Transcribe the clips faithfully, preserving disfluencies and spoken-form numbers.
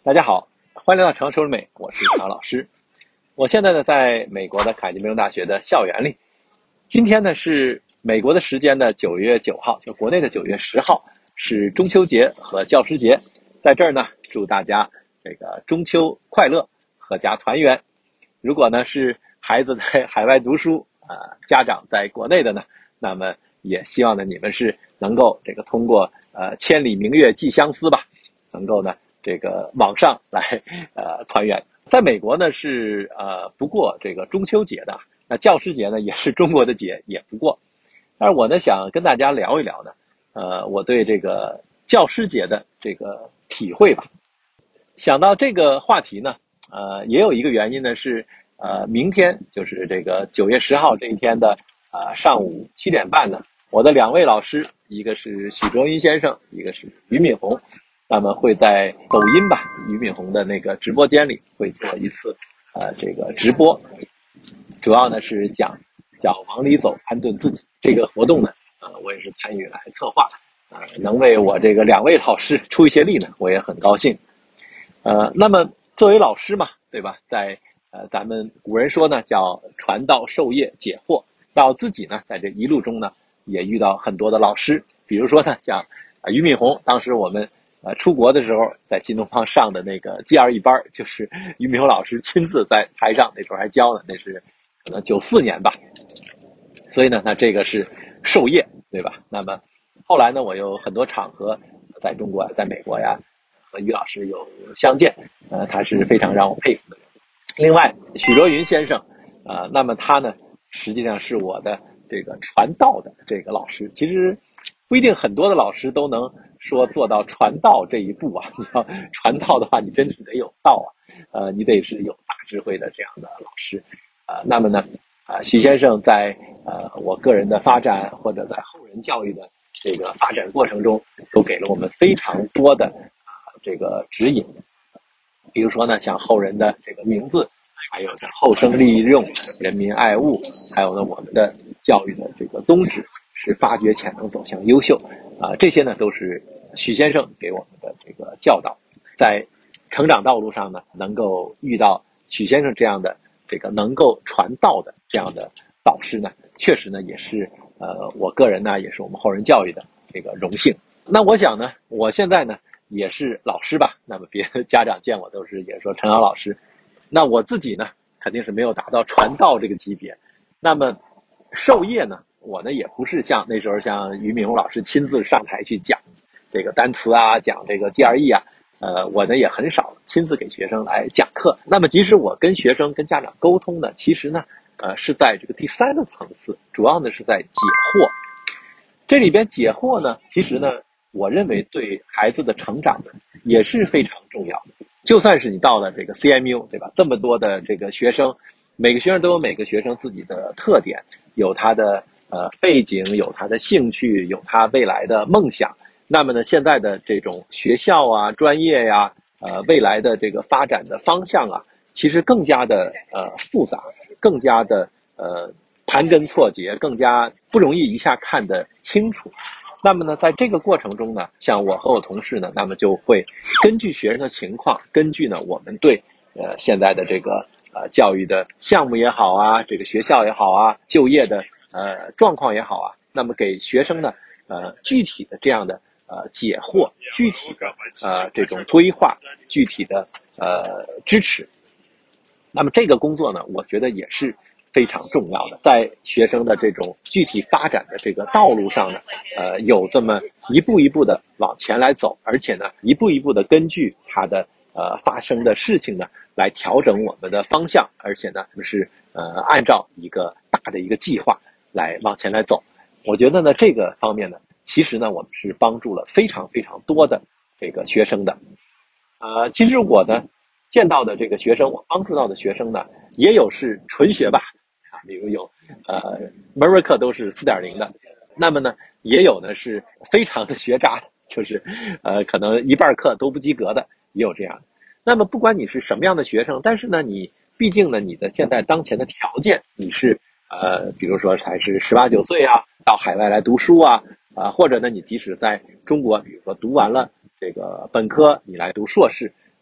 大家好，欢迎来到常说美，我是常老师。我现在呢在美国的凯迪梅隆大学的校园里。今天呢是美国的时间的九月九号，就国内的九月十号，是中秋节和教师节。在这儿呢，祝大家这个中秋快乐，阖家团圆。如果呢是孩子在海外读书，呃，家长在国内的呢，那么也希望呢你们是能够这个通过呃千里明月寄相思吧，能够呢这个网上来呃团圆。在美国呢是呃不过这个中秋节的，那教师节呢也是中国的节，也不过。但是我呢想跟大家聊一聊呢，呃我对这个教师节的这个体会吧。想到这个话题呢，呃也有一个原因呢是呃明天就是这个九月十号这一天的呃上午七点半呢，我的两位老师，一个是许卓云先生，一个是俞敏洪。那么会在抖音吧，俞敏洪的那个直播间里会做一次呃这个直播，主要呢是讲叫往里走，安顿自己。这个活动呢，呃我也是参与来策划，呃能为我这个两位老师出一些力呢，我也很高兴。呃那么作为老师嘛，对吧，在呃咱们古人说呢叫传道授业解惑，到自己呢在这一路中呢也遇到很多的老师，比如说呢像啊俞敏洪，当时我们呃，出国的时候，在新东方上的那个 G R E 班，就是俞敏洪老师亲自在台上，那时候还教呢，那是可能九四年吧。所以呢，那这个是授业，对吧？那么后来呢，我有很多场合，在中国、在美国呀，和俞老师有相见，呃，他是非常让我佩服的人。另外，许卓云先生，呃，那么他呢，实际上是我的这个传道的这个老师。其实不一定很多的老师都能说做到传道这一步啊，你要传道的话，你真是得有道啊，呃，你得是有大智慧的这样的老师，呃，那么呢，啊、呃，许先生在呃我个人的发展或者在后人教育的这个发展过程中，都给了我们非常多的啊、呃、这个指引，比如说呢，像后人的这个名字，还有像后生利用、人民爱物，还有呢我们的教育的这个宗旨是发掘潜能，走向优秀，啊、呃，这些呢都是许先生给我们的这个教导。在成长道路上呢，能够遇到许先生这样的这个能够传道的这样的导师呢，确实呢也是呃我个人呢也是我们后人教育的这个荣幸。那我想呢，我现在呢也是老师吧，那么别的家长见我都是也说陈阳老师，那我自己呢肯定是没有达到传道这个级别。那么授业呢，我呢也不是像那时候像俞敏洪老师亲自上台去讲这个单词啊，讲这个 G R E 啊，呃，我呢也很少亲自给学生来讲课。那么即使我跟学生跟家长沟通呢，其实呢，呃，是在这个第三个层次，主要呢是在解惑。这里边解惑呢，其实呢，我认为对孩子的成长呢也是非常重要的。就算是你到了这个 C M U， 对吧？这么多的这个学生，每个学生都有每个学生自己的特点，有他的呃背景，有他的兴趣，有他未来的梦想。那么呢，现在的这种学校啊、专业呀、呃未来的这个发展的方向啊，其实更加的呃复杂，更加的呃盘根错节，更加不容易一下看得清楚。那么呢，在这个过程中呢，像我和我同事呢，那么就会根据学生的情况，根据呢我们对呃现在的这个呃教育的项目也好啊，这个学校也好啊，就业的呃状况也好啊，那么给学生呢呃具体的这样的呃解惑，具体的呃这种规划，具体的呃支持。那么这个工作呢，我觉得也是非常重要的，在学生的这种具体发展的这个道路上呢，呃，有这么一步一步的往前来走，而且呢，一步一步的根据他的呃发生的事情呢，来调整我们的方向，而且呢，是呃按照一个大的一个计划来往前来走。我觉得呢，这个方面呢，其实呢，我们是帮助了非常非常多的这个学生的。呃，其实我呢见到的这个学生，我帮助到的学生呢，也有是纯学霸啊，比如有呃门门课都是 四点零 的，那么呢，也有呢是非常的学渣，就是呃可能一半课都不及格的，也有这样的。那么不管你是什么样的学生，但是呢，你毕竟呢，你的现在当前的条件，你是呃，比如说才是十八九岁啊，到海外来读书啊，啊、呃，或者呢，你即使在中国，比如说读完了这个本科，你来读硕士，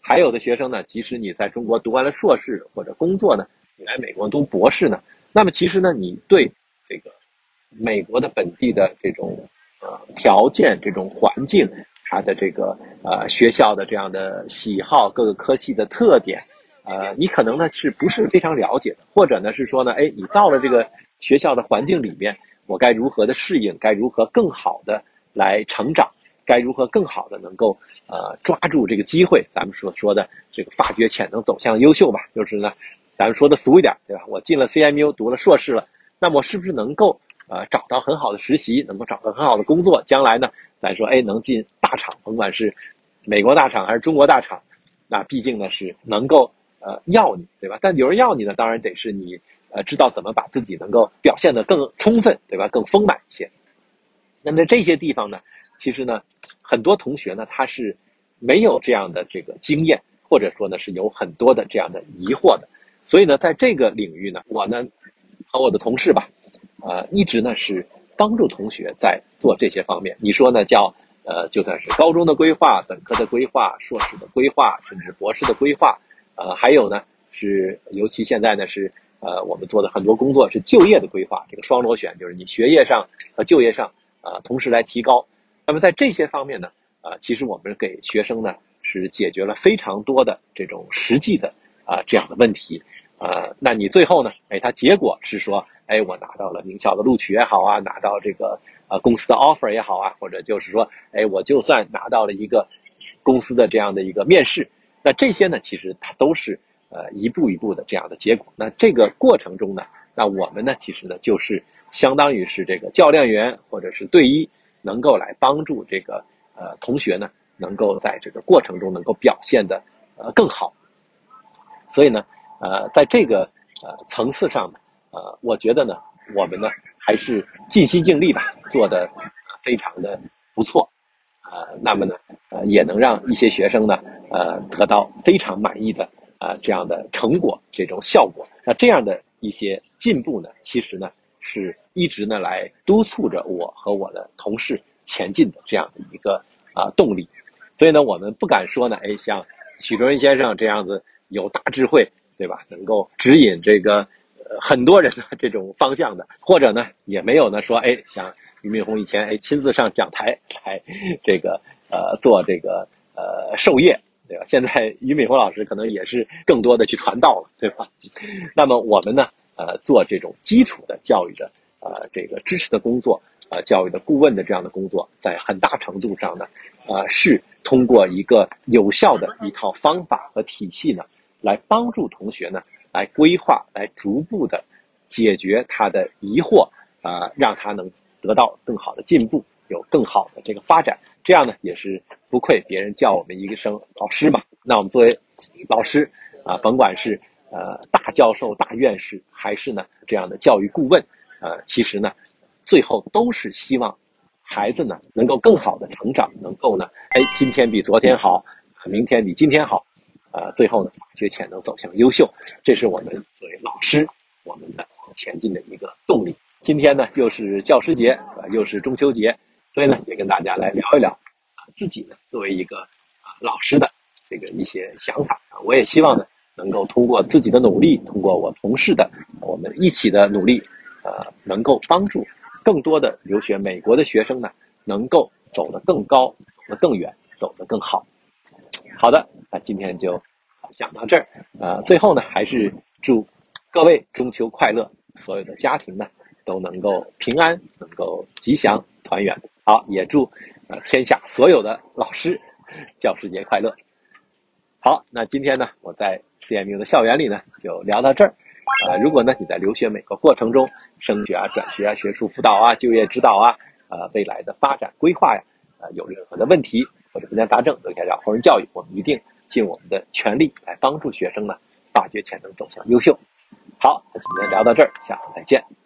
还有的学生呢，即使你在中国读完了硕士或者工作呢，你来美国读博士呢，那么其实呢，你对这个美国的本地的这种呃条件、这种环境，它的这个呃学校的这样的喜好、各个科系的特点，呃，你可能呢是不是非常了解的，或者呢是说呢，哎，你到了这个学校的环境里面，我该如何的适应，该如何更好的来成长，该如何更好的能够呃抓住这个机会，咱们所说的这个发掘潜能走向优秀吧，就是呢，咱们说的俗一点，对吧？我进了 C M U 读了硕士了，那么我是不是能够呃找到很好的实习，能够找到很好的工作，将来呢，咱说哎能进大厂，甭管是美国大厂还是中国大厂，那毕竟呢是能够呃要你，对吧？但有人要你呢，当然得是你呃知道怎么把自己能够表现得更充分，对吧？更丰满一些。那么在这些地方呢，其实呢，很多同学呢他是没有这样的这个经验，或者说呢是有很多的这样的疑惑的。所以呢，在这个领域呢，我呢和我的同事吧，呃，一直呢是帮助同学在做这些方面。你说呢，叫呃，就算是高中的规划、本科的规划、硕士的规划，甚至博士的规划，呃，还有呢是，尤其现在呢是呃，我们做的很多工作是就业的规划，这个双螺旋，就是你学业上和就业上啊、呃，同时来提高。那么在这些方面呢，啊、呃，其实我们给学生呢是解决了非常多的这种实际的啊、呃、这样的问题。呃，那你最后呢，哎，它结果是说，哎，我拿到了名校的录取也好啊，拿到这个呃公司的 offer 也好啊，或者就是说，哎，我就算拿到了一个公司的这样的一个面试，那这些呢，其实它都是呃一步一步的这样的结果。那这个过程中呢，那我们呢，其实呢，就是相当于是这个教练员或者是队医，能够来帮助这个呃同学呢，能够在这个过程中能够表现的呃更好。所以呢，呃，在这个呃层次上呢，呃，我觉得呢，我们呢还是尽心尽力吧，做的非常的不错，呃，那么呢，呃，也能让一些学生呢，呃，得到非常满意的啊、呃、这样的成果，这种效果。那这样的一些进步呢，其实呢是一直呢来督促着我和我的同事前进的这样的一个啊、呃、动力。所以呢，我们不敢说呢，哎，像许崇仁先生这样子有大智慧，对吧？能够指引这个呃很多人的这种方向的，或者呢，也没有呢说，哎，像俞敏洪以前哎亲自上讲台来这个呃做这个呃授业，对吧？现在俞敏洪老师可能也是更多的去传道了，对吧？那么我们呢，呃，做这种基础的教育的呃这个支持的工作，呃，教育的顾问的这样的工作，在很大程度上呢，呃，是通过一个有效的一套方法和体系呢，来帮助同学呢，来规划，来逐步的解决他的疑惑，啊、呃，让他能得到更好的进步，有更好的这个发展。这样呢，也是不愧别人叫我们一声老师嘛。那我们作为老师啊、呃，甭管是呃大教授、大院士，还是呢这样的教育顾问，呃，其实呢，最后都是希望孩子呢能够更好的成长，能够呢，哎，今天比昨天好，明天比今天好，呃，最后呢，发掘潜能走向优秀，这是我们作为老师我们的前进的一个动力。今天呢，又是教师节，呃，又是中秋节，所以呢，也跟大家来聊一聊啊，自己呢作为一个啊老师的这个一些想法啊，我也希望呢，能够通过自己的努力，通过我同事的我们一起的努力，呃，能够帮助更多的留学美国的学生呢，能够走得更高，走得更远，走得更好。好的，那今天就讲到这儿。呃，最后呢，还是祝各位中秋快乐，所有的家庭呢都能够平安，能够吉祥团圆。好，也祝呃天下所有的老师教师节快乐。好，那今天呢，我在 C M U 的校园里呢就聊到这儿。呃，如果呢你在留学美国过程中，升学啊、转学啊、学术辅导啊、就业指导啊、呃未来的发展规划呀，呃有任何的问题或者问题答证，都可以找红人教育，我们一定尽我们的全力来帮助学生呢发掘潜能，走向优秀。好，那今天聊到这儿，下次再见。